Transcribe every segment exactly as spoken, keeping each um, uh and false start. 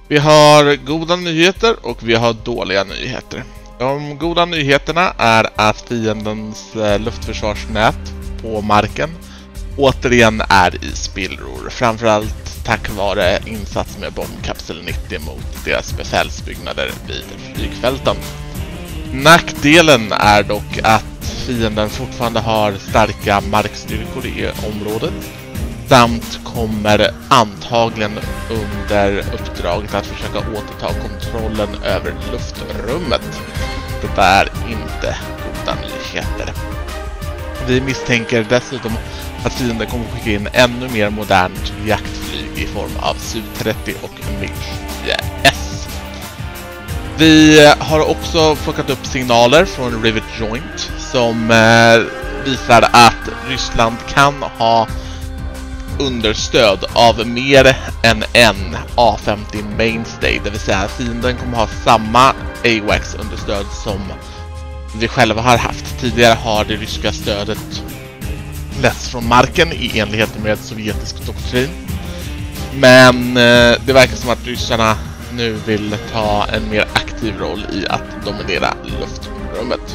Vi har goda nyheter och vi har dåliga nyheter. De goda nyheterna är att fiendens luftförsvarsnät på marken återigen är i spillror. Framförallt tack vare insats med bombkapsel nittio mot deras befälsbyggnader vid flygfälten. Nackdelen är dock att fienden fortfarande har starka markstyrkor i området samt kommer antagligen under uppdraget att försöka återta kontrollen över luftrummet. Detta är inte goda nyheter. Vi misstänker dessutom att fienden kommer skicka in ännu mer modernt jaktflyg i form av S U trettio och MiG tio S. Vi har också plockat upp signaler från Rivet Joint som eh, visar att Ryssland kan ha understöd av mer än en A femtio Mainstay, det vill säga fienden kommer ha samma A WACS understöd som vi själva har haft. Tidigare har det ryska stödet letts från marken i enlighet med sovjetisk doktrin. Men eh, det verkar som att ryssarna nu vill ta en mer aktiv roll i att dominera luftrummet.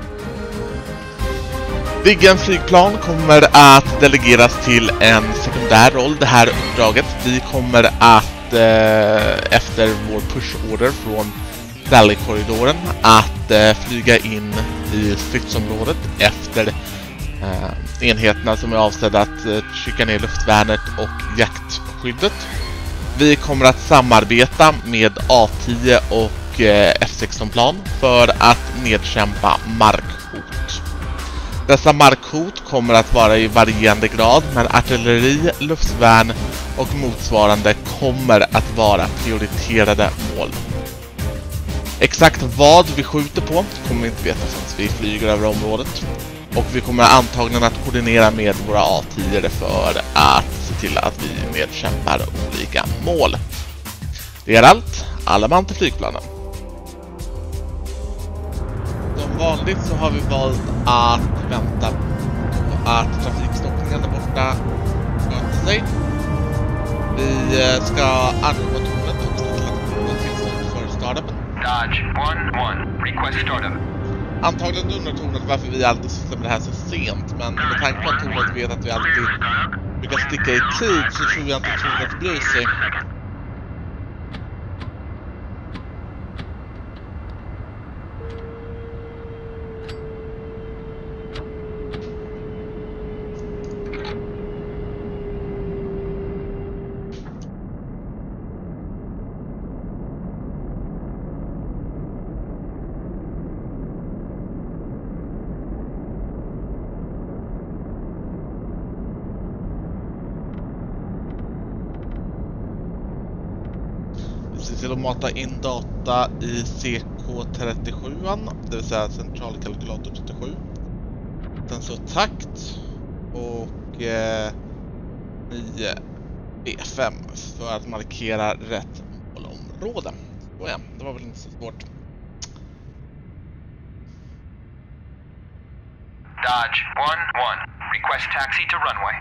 Viggen flygplan kommer att delegeras till en sekundär roll det här uppdraget. Vi kommer att eh, efter vår push-order från Sally-korridoren att eh, flyga in i stridsområdet efter eh, enheterna som är avsedda att eh, trycka ner luftvärnet och jaktskyddet. Vi kommer att samarbeta med A tio och eh, F sexton-plan för att nedkämpa markhot. Dessa markhot kommer att vara i varierande grad, men artilleri, luftvärn och motsvarande kommer att vara prioriterade mål. Exakt vad vi skjuter på kommer vi inte veta förrän vi flyger över området. Och vi kommer antagligen att koordinera med våra A tio för att se till att vi nedkämpar olika mål. Det är allt. Alla man till flygplanen. Som vanligt så har vi valt att vänta på att trafikstockningen där borta sköter sig. Vi ska anropa tornet och ställa tillstånd för startup. Dodge one one, request startup. Antagligen undrar tornet varför vi alltid sysslar med det här så sent, men med tanke på att tornet vet att vi alltid brukar sticka i tid så tror jag inte tornet bryr sig. Till att mata in data i C K trettiosju, det vill säga centralkalkylator trettiosju. Sen så takt och eh, nio B fem för att markera rätt målområde. Så ja, det var väl inte så svårt. Dodge one one, request taxi to runway.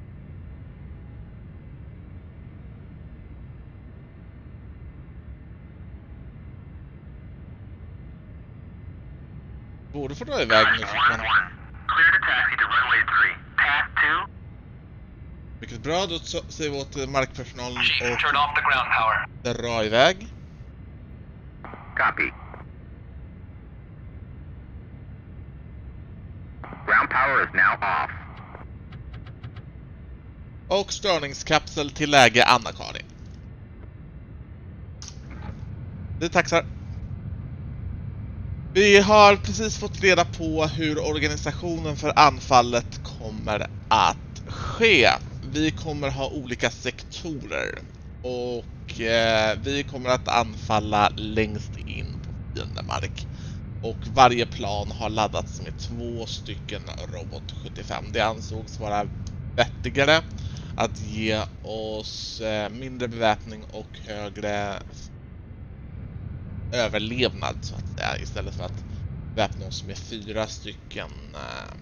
Borde få dra iväg nu. Clear to taxi to runway three. Path two. Vilket bra, då säger vi åt markpersonalen Chief, och turn off the ground power. dra iväg. Copy. Ground power is now off. Och störningskapsel till läge Anna-Karin. Vi taxar. Vi har precis fått reda på hur organisationen för anfallet kommer att ske. Vi kommer ha olika sektorer och eh, vi kommer att anfalla längst in på fiendemark. Och varje plan har laddats med två stycken Robot sjuttiofem. Det ansågs vara vettigare att ge oss eh, mindre beväpning och högre överlevnad så att säga, istället för att väpna oss med fyra stycken eh,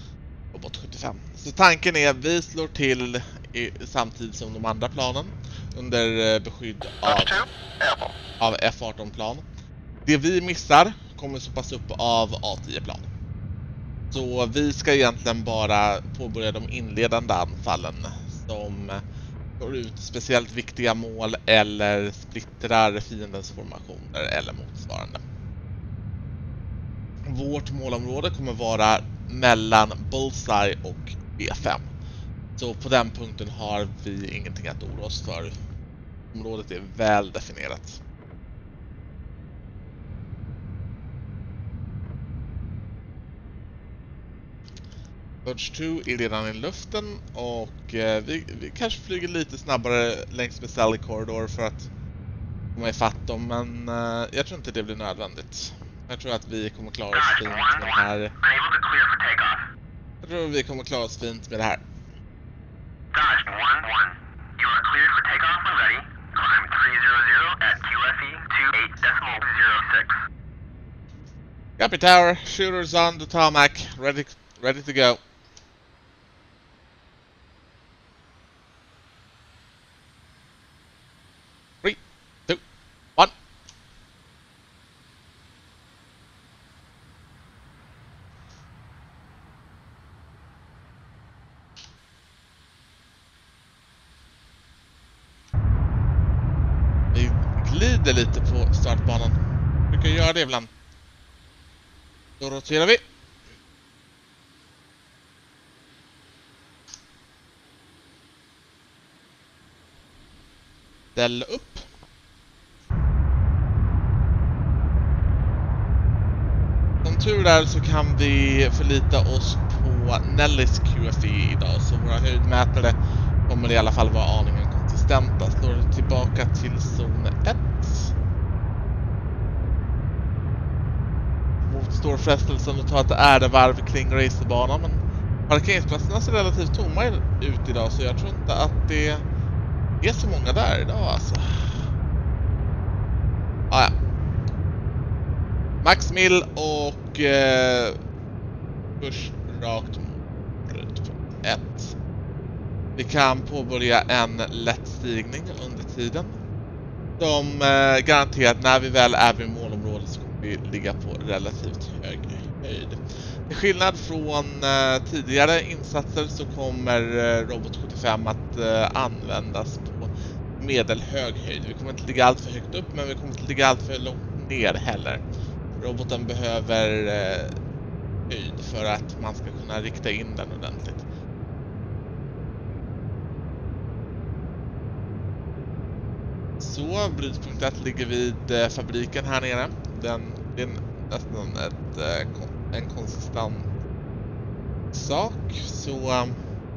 Robot sjuttiofem. Så tanken är att vi slår till i, samtidigt som de andra planen under beskydd av, av F arton-plan. Det vi missar kommer stoppas upp av A tio-plan. Så vi ska egentligen bara påbörja de inledande anfallen som går ut speciellt viktiga mål eller splittrar fiendens formationer eller motsvarande. Vårt målområde kommer vara mellan Bullseye och B fem. Så på den punkten har vi ingenting att oroa oss för. Området är väl definierat. Dodge två är redan i luften och eh, vi, vi kanske flyger lite snabbare längs med Sally Corridor för att komma ifatt dem, men eh, jag tror inte det blir nödvändigt. Jag tror att vi kommer klara oss fint med det här. Jag tror vi kommer klara oss fint med det här. Dodge one one. You are cleared for takeoff when ready. Climb three hundred at Q F E two eight decimal zero six. Copy tower, shooters on the tarmac, ready, ready to go. Three, two, one. Vi glider lite på startbanan. Vi kan göra det ibland. Då roterar vi. Ställ upp. Som tur är så kan vi förlita oss på Nellys Q F E idag, så våra höjdmätare kommer i alla fall vara aningen konsistenta. Slår tillbaka till zon ett. Motstår frestelsen att ta ett ärevarv kring racerbanan, men parkeringsplatserna ser relativt tomma ut idag, så jag tror inte att det är så många där idag alltså. Ah, ja. Max Mill och eh, push rakt mot brytpunkt ett. Vi kan påbörja en lätt stigning under tiden. De eh, garanterat när vi väl är vid målområdet så kommer vi ligga på relativt hög höjd. Till skillnad från eh, tidigare insatser så kommer eh, Robot sjuttiofem att eh, användas på medelhög höjd. Vi kommer inte ligga allt för högt upp, men vi kommer inte ligga allt för långt ner heller. Roboten behöver eh, höjd för att man ska kunna rikta in den ordentligt. Så, brytpunkt ett ligger vid eh, fabriken här nere. Den är nästan ett, eh, en konsistent sak. Så eh,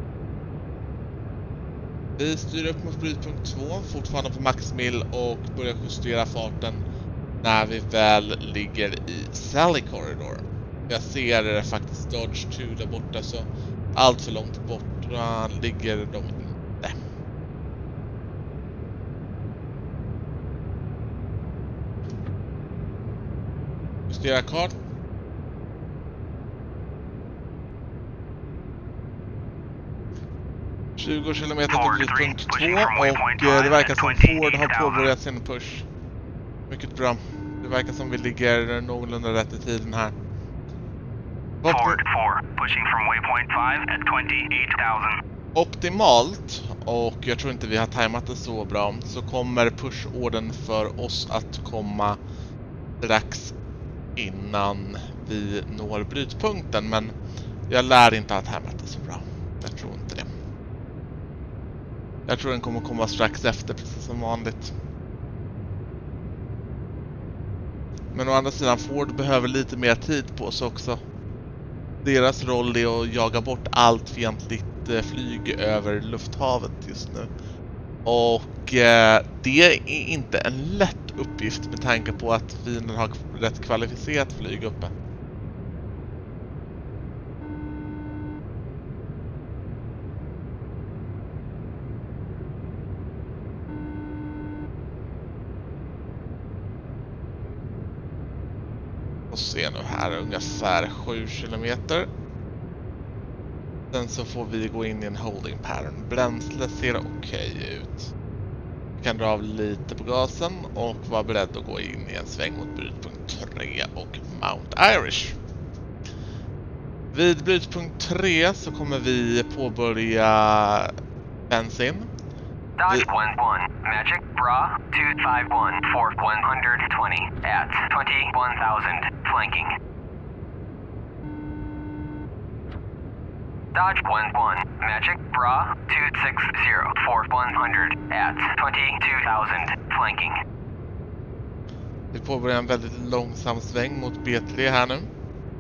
vi styr upp mot brytpunkt två, fortfarande på maxmil, och börjar justera farten när vi väl ligger i Sally Corridor. Jag ser faktiskt Dodge två där borta, så allt för långt bort ligger de inte. Justera kart. tjugo kilometer till brytpunkt två, och det verkar som Ford har påbörjat sin push. Mycket bra. Det verkar som vi ligger någorlunda rätt i tiden här. Ford four, pushing from waypoint five at twenty-eight thousand. Optimalt, och jag tror inte vi har tajmat det så bra, så kommer pushorden för oss att komma strax innan vi når brytpunkten, men jag lär inte ha tajmat det så bra. Jag tror inte det. Jag tror den kommer komma strax efter, precis som vanligt. Men å andra sidan, Ford behöver lite mer tid på sig också. Deras roll är att jaga bort allt fientligt flyg över lufthavet just nu. Och eh, det är inte en lätt uppgift med tanke på att fienden har rätt kvalificerat flyg uppe. Och se nu här, ungefär sju kilometer. Sen så får vi gå in i en holding pattern. Bränsle ser okej ut. kan dra av lite på gasen och vara beredd att gå in i en sväng mot brytpunkt tre och Mount Irish. Vid brytpunkt tre så kommer vi påbörja bensin. Dodge one one, Magic Bra two five one for one hundred twenty at twenty-one thousand, flanking. Dodge one one, Magic Bra two six zero for one hundred at twenty-two thousand, flanking. Vi påbörjar en väldigt långsam sväng mot B tre här nu.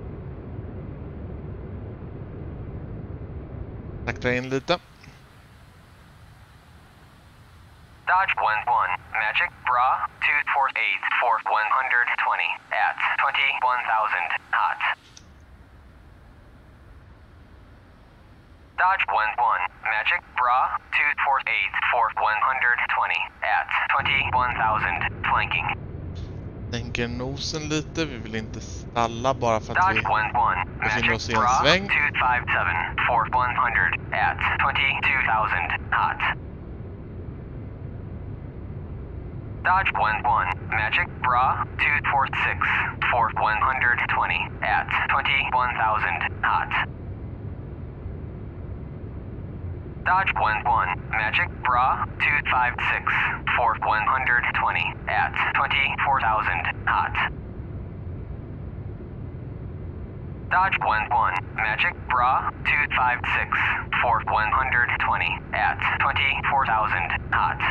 Sakta in lite. Dodge one one, Magic Bra two four eight for one hundred twenty at twenty-one thousand, hot. Dodge one one, Magic Bra two four eight for one hundred twenty at twenty-one thousand, flanking. Sänker nosen lite, vi vill inte stalla bara för att Dodge vi one one, befinner oss Magic i en Bra sväng. two five seven for one hundred at twenty-two thousand, hot. Dodge one one, Magic Bra two four six for one hundred twenty at twenty-one thousand, hot. Dodge one one, Magic Bra two five six for one hundred twenty at twenty-four thousand, hot. Dodge one one, Magic Bra two five six for one hundred twenty at twenty-four thousand, hot.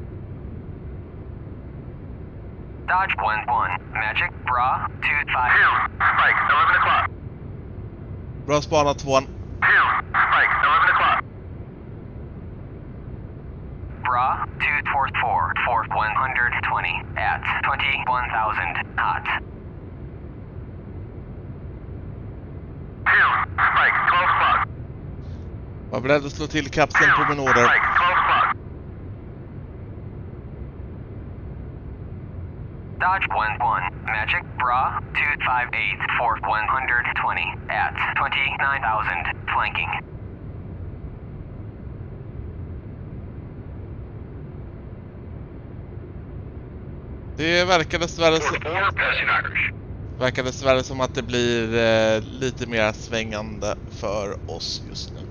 Dodge one one, Magic Bra two five... Two, Spike, eleven o'clock. Bra spanat tvåan. Two, Spike, eleven o'clock. Bra two four four for one hundred twenty at twenty-one thousand, hot. Two, Spike, twelve o'clock. Var beredd att slå till kapseln på min order. Spike, twelve o'clock. Dodge one one, Magic Bra two five eight for one hundred twenty at twenty-nine thousand, flanking. Det verkar dessvärre, så, verkar dessvärre som att det blir eh, lite mer svängande för oss just nu.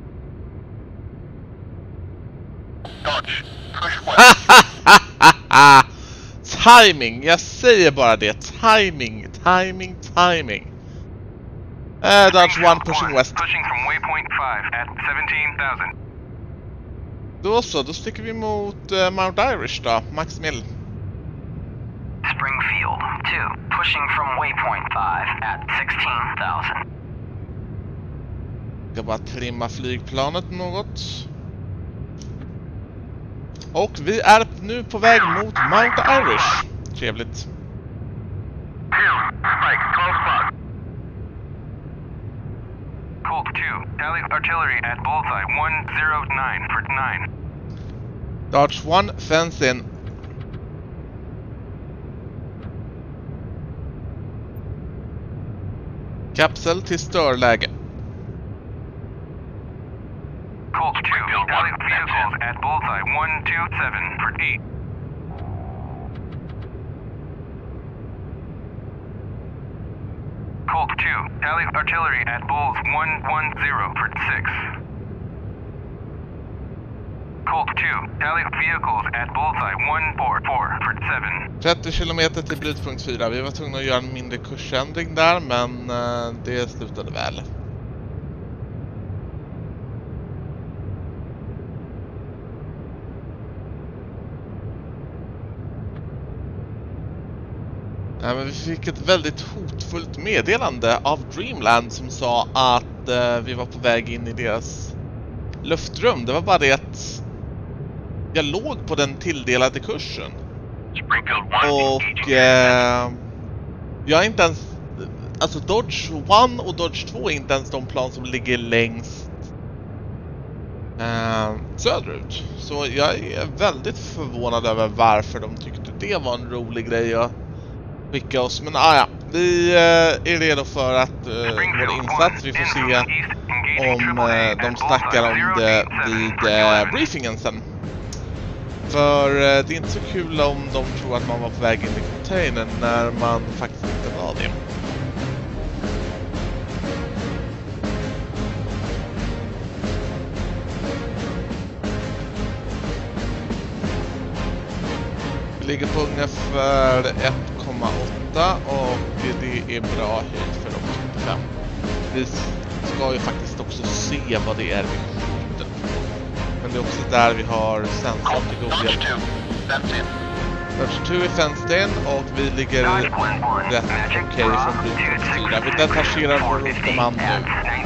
Dodge, push one. Timing, jag säger bara det. Timing, timing, timing. Uh, Dodge one pushing west. Pushing from waypoint five at seventeen thousand. Då så, då sticker vi mot uh, Mount Irish då, Max Mill. Springfield two, pushing from waypoint five at sixteen thousand. Ska bara trimma flygplanet något. Och vi är nu på väg mot Mount Irish. Trevligt. Two, Spike, twelve o'clock. Colt two, Allied artillery at bullseye one zero nine for nine. Dodge one, fence in. Kapsel till störläge. Colt two, Allied vehicles at bullseye one two seven for eight. Colt two, Allied artillery at bulls one one zero for six. Colt two, Allied vehicles at bullseye one four four for seven. trettio kilometer till brytpunkt fyra. Vi var tvungna att göra en mindre kursändring där, men uh, det slutade väl. Ja, men vi fick ett väldigt hotfullt meddelande av Dreamland som sa att uh, vi var på väg in i deras luftrum. Det var bara det att jag låg på den tilldelade kursen. Och eh, jag är inte ens, alltså Dodge one och Dodge two är inte ens de plan som ligger längst eh, söderut. Så jag är väldigt förvånad över varför de tyckte det var en rolig grej att skicka oss. Men ah, ja, vi eh, är redo för att eh, vår insats. Vi får se om eh, de snackar om det vid eh, briefingen sen. För eh, det är inte så kul om de tror att man var på väg in i containern när man faktiskt inte var det. Vi ligger på ungefär ett komma åtta och det är bra höjd för de trettiofem. Vi ska ju faktiskt också se vad det är vi skjuter på. Men det är också där vi har sensor till god hjälp. Dodge två är fenced in och vi ligger rätt okej okay från brytpunkt fyra. Vi detacherar vår rotkommand nu.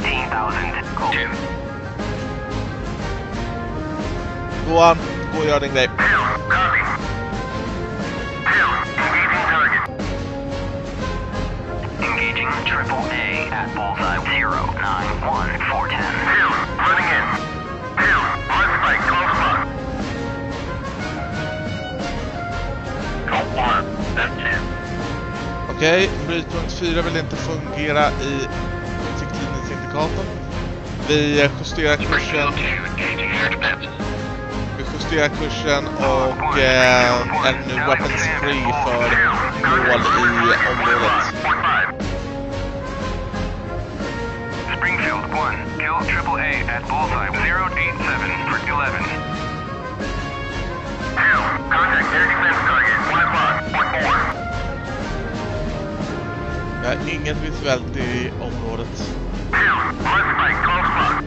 Gå, gå och gör din grej. Engaging triple A at bullseye zero nine one four ten. Two, running in. Two, on spike, close spot. Code one, that's it. Okej, okay, brytpunkt fyra vill inte fungera i siktlinjesindikatorn. Vi justerar kursen. Vi justerar kursen och eh, är nu weapons free för mål i området. Springfield one, kill triple A at bullseye zero eight seven for eleven. Two, contact air defense target, one o'clock, point four. Jag har inget visuellt i området. Two, on spike, close spot.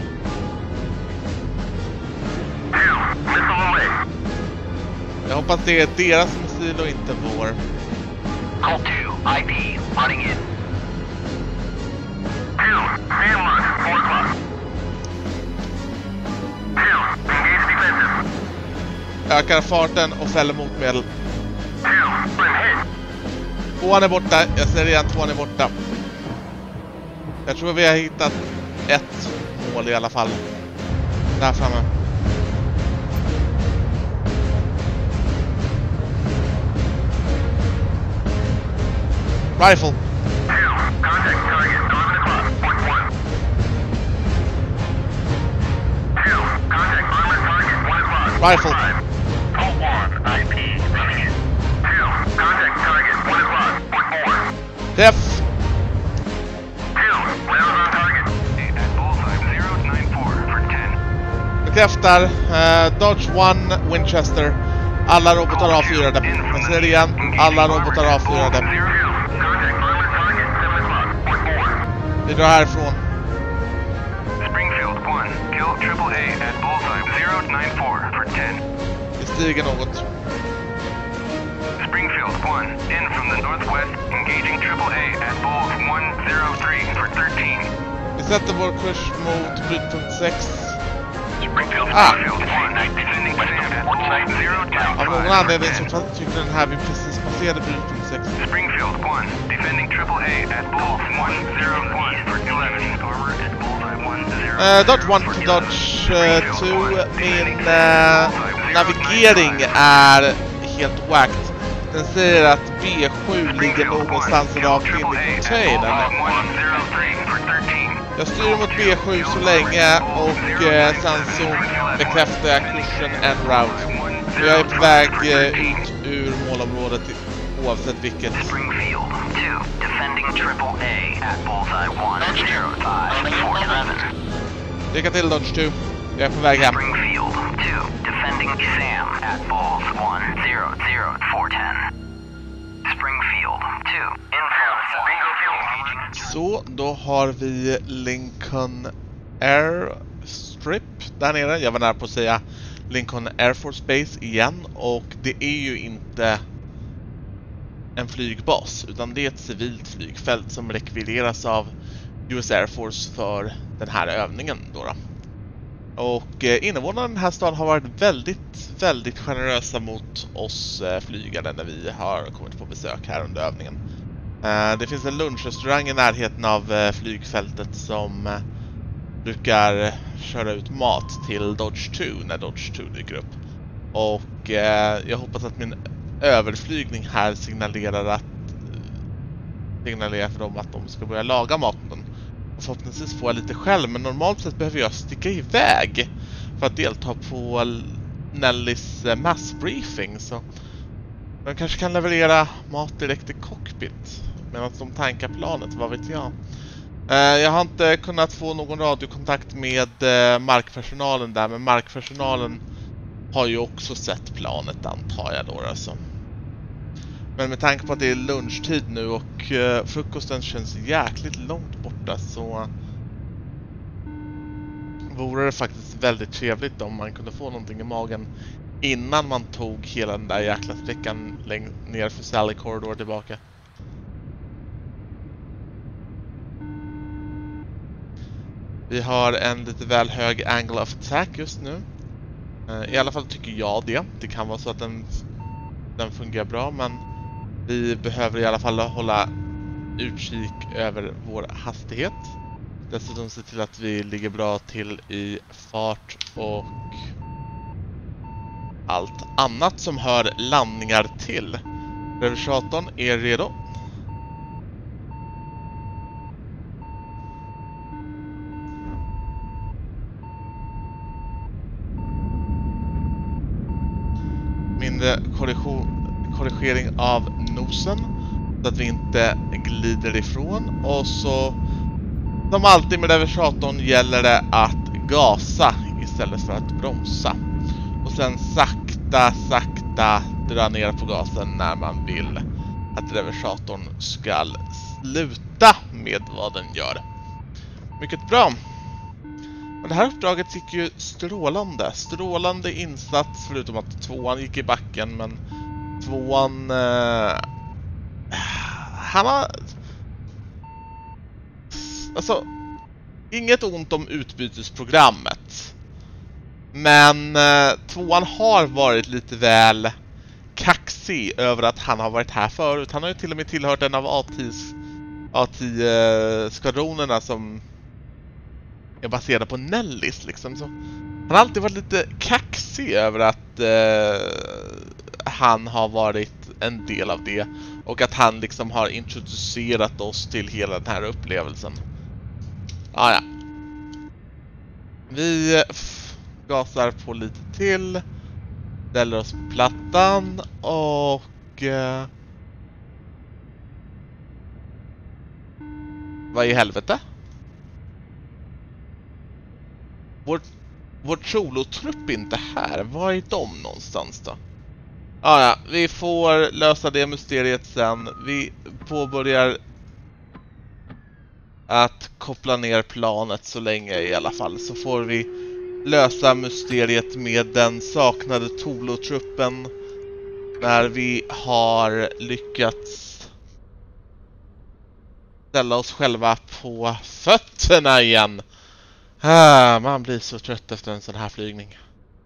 Two, missile away. Jag hoppas det är deras missil och inte vår. Call two, I P, running in. Two, stand one, four o'clock. Two, engage defensive. Ökar farten och fäller motmedel. Two, I'm hit. Tvåan är borta, jag ser redan tvåan är borta. Jag tror vi har hittat ett mål i alla fall. Där framme. Rifle. Two, contact target, eleven o'clock, point one. Two, contact armored target, one o'clock. Rifle. Call one, I P, running in. Two, contact target, one o'clock, point four. Def. Two, round on target. At bullseye zero nine four for ten. Bekräftar. Uh, Dodge one, Winchester. Alla robotar avfyrade. Jag ser det igen. Alla robotar avfyrade. Vi drar härifrån. Springfield one, kill triple A at bullseye zero nine four for ten. Vi stiger något. Springfield one, in from the northwest, engaging triple A at bulls one zero three for thirteen. Vi sätter vår kurs mot brytpunkt sex. Springfield Ah. one, defending Sam at bullseye zero Av någon anledning så tyckte den här vi precis passerade brytpunkt sex. Springfield one, defending triple A at bulls one zero one for eleven. Armor at bullseye one zero. Uh, Dodge one to Dodge uh, two. Min uh, navigering är helt whacked. Den säger att B sju ligger någonstans rakt in i containern. Jag styr mot B sju så länge och eh, sen så bekräftar jag kursen en route. Jag är på väg eh, ut ur målområdet oavsett vilket. Springfield two, defending triple A at bullseye one zero five for eleven. Lycka till Dodge two. Jag är på väg hem. Springfield two, defending Sam at bulls one zero zero for ten. Springfield two, influence bingo fuel. Så, då har vi Lincoln Airstrip där nere. Jag var nära på att säga Lincoln Air Force Base igen. Och det är ju inte en flygbas, utan det är ett civilt flygfält som rekvireras av U S Air Force för den här övningen då. då. Och eh, invånarna i den här staden har varit väldigt, väldigt generösa mot oss eh, flygare när vi har kommit på besök här under övningen. Eh, det finns en lunchrestaurang i närheten av eh, flygfältet som eh, brukar köra ut mat till Dodge two när Dodge two dyker upp. Och eh, jag hoppas att min överflygning här signalerar att signalerar för dem att de ska börja laga maten. Och förhoppningsvis får jag lite själv, men normalt sett behöver jag sticka iväg för att delta på Nellys massbriefing, så de kanske kan leverera mat direkt i cockpit medan de tankar planet, vad vet jag. Jag har inte kunnat få någon radiokontakt med markpersonalen där, men markpersonalen har ju också sett planet, antar jag då alltså. Men med tanke på att det är lunchtid nu och frukosten känns jäkligt långt borta, så vore det faktiskt väldigt trevligt om man kunde få någonting i magen innan man tog hela den där jäkla sträckan ner för Sally Corridor tillbaka. Vi har en lite väl hög angle of attack just nu. I alla fall tycker jag det. Det kan vara så att den, den fungerar bra, men vi behöver i alla fall hålla utkik över vår hastighet. Dessutom se till att vi ligger bra till i fart och allt annat som hör landningar till. Reversatorn är redo. Mindre korrigering av nosen så att vi inte glider ifrån. Och så, som alltid med reversatorn, gäller det att gasa istället för att bromsa. Och sen sakta, sakta dra ner på gasen när man vill att reversatorn ska sluta med vad den gör. Mycket bra. Men det här uppdraget gick ju strålande. Strålande insats, förutom att tvåan gick i backen. Men tvåan... Eh, han har... Alltså, inget ont om utbytesprogrammet. Men eh, tvåan har varit lite väl kaxig över att han har varit här förut. Han har ju till och med tillhört en av A tio-skvadronerna som är baserade på Nellys liksom. Så han har alltid varit lite kaxig över att eh, han har varit en del av det. Och att han liksom har introducerat oss till hela den här upplevelsen. Ah, ja. Vi gasar på lite till. Ställer oss på plattan. Och... Eh, vad i helvete? Vår, vår solotrupp är inte här. Var är de någonstans då? Ah, ja, vi får lösa det mysteriet sen. Vi påbörjar att koppla ner planet så länge i alla fall. Så får vi lösa mysteriet med den saknade Tolo-truppen när vi har lyckats ställa oss själva på fötterna igen. Ah, man blir så trött efter en sån här flygning.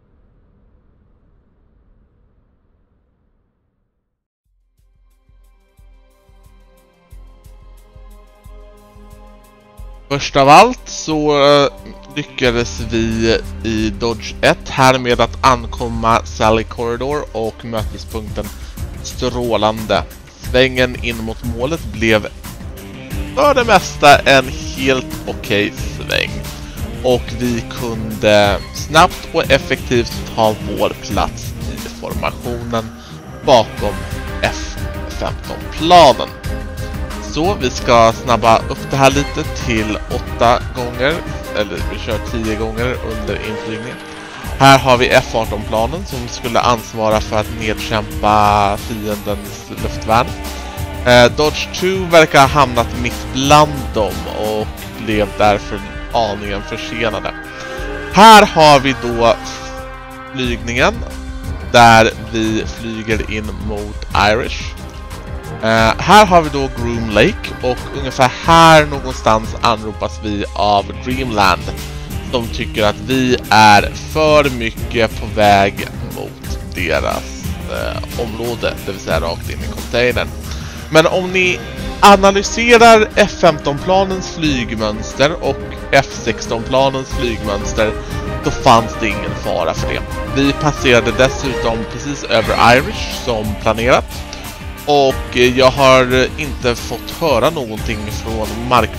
Först av allt så uh, lyckades vi i Dodge ett här med att ankomma Sally Corridor och mötespunkten strålande. Svängen in mot målet blev för det mesta en helt okej sväng. Och vi kunde snabbt och effektivt ta vår plats i formationen bakom F femton-planen. Så vi ska snabba upp det här lite till åtta gånger, eller vi kör tio gånger under inflygningen. Här har vi F arton-planen som skulle ansvara för att nedkämpa fiendens luftvärn. Eh, Dodge två verkar ha hamnat mitt bland dem och blev därför aningen försenade. Här har vi då flygningen där vi flyger in mot Irish. Uh, här har vi då Groom Lake och ungefär här någonstans anropas vi av Dreamland som tycker att vi är för mycket på väg mot deras uh, område, det vill säga rakt in i containern. Men om ni analyserar F femton-planens flygmönster och F sexton-planens flygmönster, då fanns det ingen fara för det. Vi passerade dessutom precis över Irish som planerat. Och jag har inte fått höra någonting från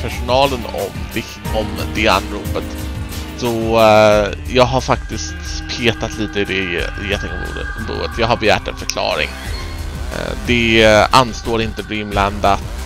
markpersonalen om det, om det anropet. Så uh, jag har faktiskt petat lite i det getingboet. Jag har begärt en förklaring. Det anstår inte Dreamland att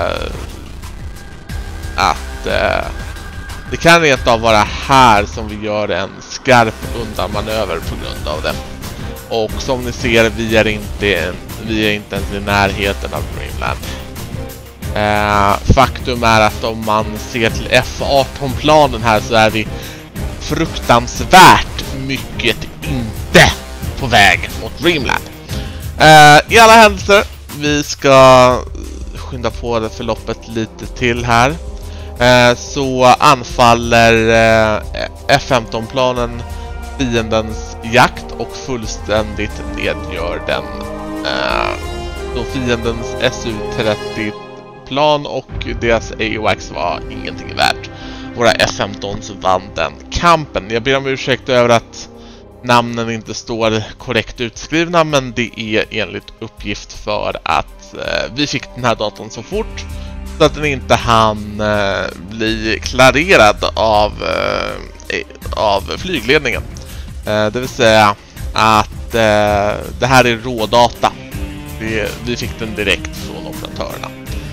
att det kan rent av vara här som vi gör en skarp undanmanöver på grund av det. Och som ni ser, vi är inte, vi är inte ens i närheten av Dreamland. Eh, faktum är att om man ser till F arton-planen här så är vi fruktansvärt mycket inte på väg mot Dreamland. Eh, I alla händelser, vi ska skynda på det förloppet lite till här. Eh, så anfaller eh, F femton-planen fiendens jakt och fullständigt nedgör den. Eh, då fiendens S U trettio-plan och deras A W A C S var ingenting värt. Våra F femtons vann den kampen. Jag ber om ursäkt över att namnen inte står korrekt utskrivna, men det är enligt uppgift för att eh, vi fick den här datorn så fort så att den inte hann eh, bli klarerad av, eh, av flygledningen. Eh, det vill säga att eh, det här är rådata. Vi, vi fick den direkt från operatörerna.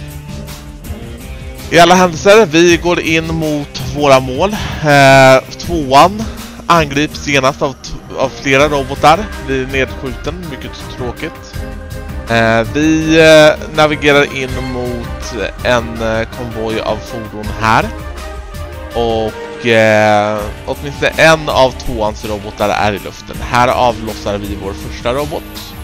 I alla händelser, vi går in mot våra mål. Eh, tvåan angrips senast av, av flera robotar. Blir nedskjuten, mycket tråkigt. Eh, vi eh, navigerar in mot en eh, konvoj av fordon här. Och eh, åtminstone en av tvåans robotar är i luften. Här avlossar vi vår första robot.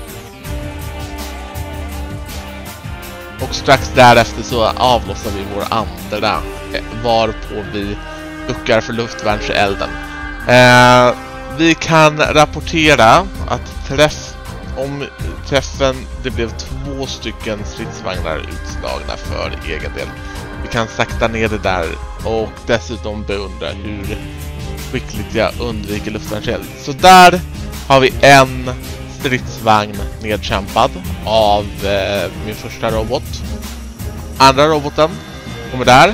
Och strax därefter så avlossar vi vår andra, varpå vi duckar för luftvärnselden. Eh, vi kan rapportera att träff, om träffen, det blev två stycken stridsvagnar utslagna för egen del. Vi kan sakta ner det där och dessutom beundra hur skickligt jag undviker luftvärnseld. Så där har vi en stridsvagn nedkämpad av eh, min första robot. Andra roboten kommer där.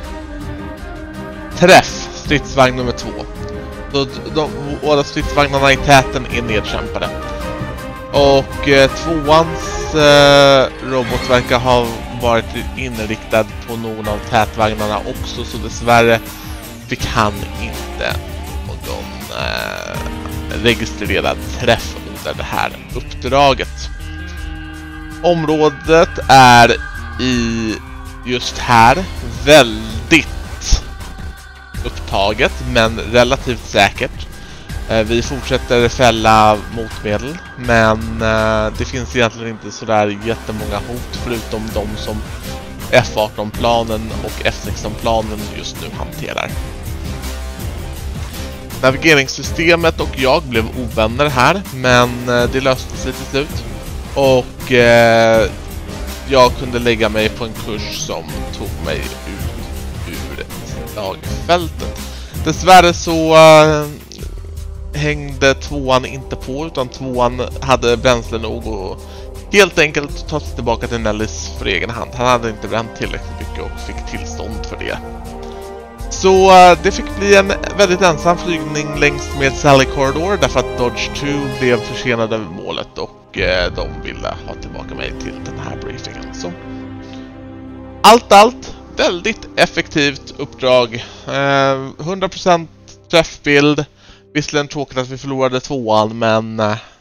Träff, stridsvagn nummer två. Så de båda stridsvagnarna i täten är nedkämpade. Och eh, tvåans eh, robot verkar ha varit inriktad på någon av tätvagnarna också, så dessvärre fick han inte någon eh, registrerad träff under det här uppdraget. Området är i just här väldigt upptaget men relativt säkert. Vi fortsätter fälla motmedel, men det finns egentligen inte sådär jättemånga hot förutom de som F arton-planen och F sexton-planen just nu hanterar. Navigeringssystemet och jag blev ovänner här, men det löste sig till slut. Och eh, jag kunde lägga mig på en kurs som tog mig ut ur slagfältet. Dessvärre så eh, hängde tvåan inte på, utan tvåan hade bränsle nog och helt enkelt ta sig tillbaka till Nellis för egen hand. Han hade inte bränt tillräckligt mycket och fick tillstånd för det. Så uh, det fick bli en väldigt ensam flygning längs med Sally Corridor, därför att Dodge två blev försenade över målet och uh, de ville ha tillbaka mig till den här briefingen. Så allt allt, väldigt effektivt uppdrag. Uh, hundra procent träffbild. Visserligen tråkigt att vi förlorade tvåan, men uh,